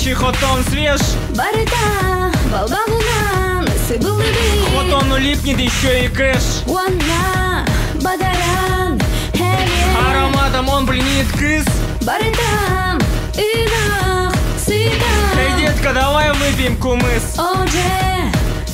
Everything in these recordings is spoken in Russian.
Настоящий хотон свеж. Барыта, балбалунан, сыбылыбы. Хотон улипнет, еще и кэш. Уанна, бадаран, хеве. Ароматом он пленит кыс. Барытам, инах, сытам. Эй, детка, давай выпьем кумыс. Оже,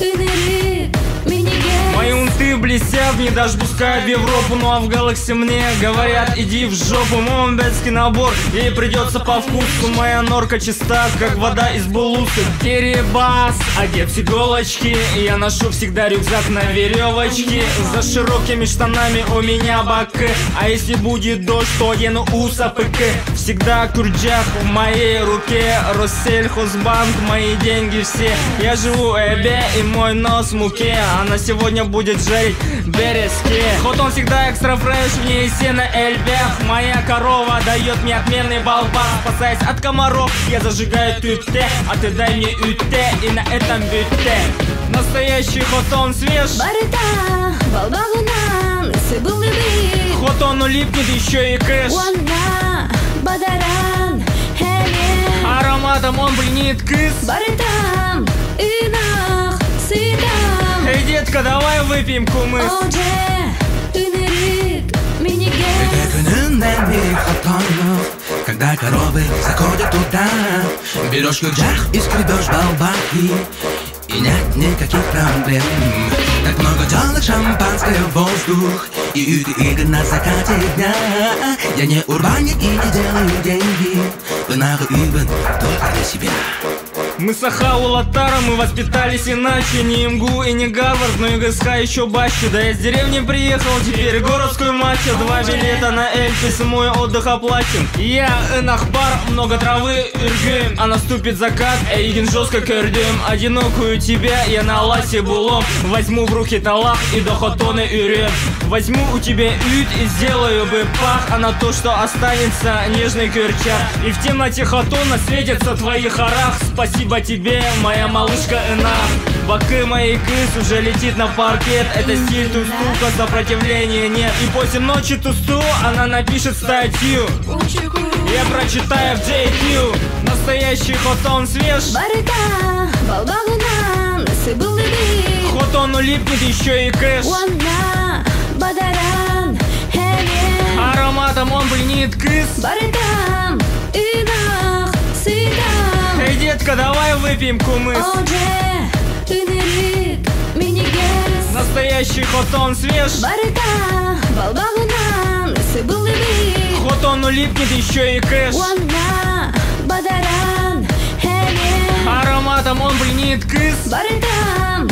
инырит, миниге. Мои унты блестят, не даже пускают в Европу. Ну а в Галакси мне говорят, иди в жопу. Момбетский набор, ей придется по вкусу. Моя норка чиста, как вода из булусы. Теребас, одет с иголочки. Я ношу всегда рюкзак на веревочке. За широкими штанами у меня баки. А если будет дождь, то одену усапыки. Всегда курджак в моей руке. Россельхозбанк, мои деньги все. Я живу эбе и мой нос в муке. А на сегодня будет жарить березки. Хотон всегда экстра фреш, в ней сено эльбех. Моя корова дает мне отменный балбас. Спасаясь от комаров, я зажигаю тюте. А ты дай мне юте, и на этом бюте. Настоящий хотон свеж. Барыта, балбалунан, сыбылыбы. Хотон улипнет, еще и кэш. Уанна, бадаран, хеве. Ароматом он пленит кыс. Барытам, инах, сытам. Эй, детка, давай выпьем кумыс. Оже, инырит, миниге. Gününden bir hatan yok. Когда коровы заходят туда, берешь курджах и скребешь балбахи, и нет никаких проблем. Так много телок, шампанское, воздух и игры на закате дня. Я не урбанник и не делаю деньги, нахуй ивен только для себя. Мы с Ахау Латаром, мы воспитались иначе. Не МГУ и не Гарвард, но ЕГСХ еще баще. Да я с деревни приехал, теперь городской матча. 2 билета на Эльпис, мой отдых оплачен. Я Энахбар, много травы, иргым. А наступит закат, Эйген жестко кэрдем. Одинокую тебя я на ласе булом. Возьму в руки талах и до хотоны юрем. Возьму у тебя ют и сделаю бы пах. А на то, что останется нежный кверчак. И в темноте хотона светятся твои харах. Спасибо тебе, моя малышка Эна. Баки моей кыс уже летит на паркет. Это стиль тустука, сопротивления нет. И после ночи тусту она напишет статью. Я прочитаю в JQ. Настоящий хотон свеж. Барыта, балбалунан, сыбылыбы. Хотон улипнет, еще и кэш. Уанна, бадаран, хеве. Ароматом он пленит кыс. Барытам, инах, сытам. Эй, детка, давай выпьем кумыс. Оже, инырит, минигес. Настоящий хотон свеж. Барыта, балбалунан, сыбылыбы. Хотон улипнет, еще и кэш. Уанна, бадаран, хеве. Ароматом он пленит кыс. Барытам,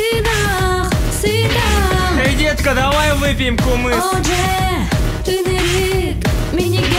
инах, сытам. Эй, детка, давай выпьем кумыс. Оже, инырит, минигес.